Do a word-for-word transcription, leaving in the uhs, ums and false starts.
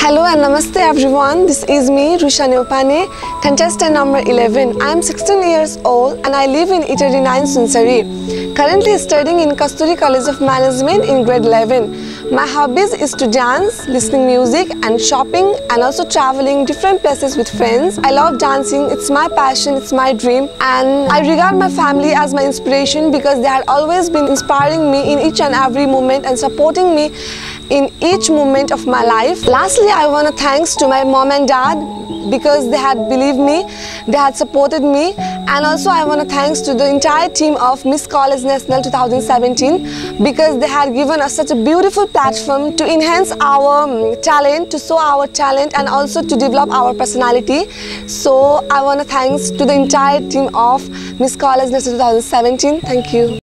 Hello and namaste everyone. This is me, Rusha Neopane, contestant number eleven. I am sixteen years old and I live in Italy nine, Sunsari. Currently studying in Kasturi College of Management in grade eleven. My hobbies is to dance, listening music and shopping and also traveling different places with friends. I love dancing. It's my passion, it's my dream, and I regard my family as my inspiration because they had always been inspiring me in each and every moment and supporting me in each moment of my life. Lastly, I want to thanks to my mom and dad because they had believed me, they had supported me, and also I want to thanks to the entire team of Miss College National twenty seventeen because they had given us such a beautiful platform to enhance our um, talent, to show our talent and also to develop our personality. So I want to thanks to the entire team of Miss College National twenty seventeen. Thank you.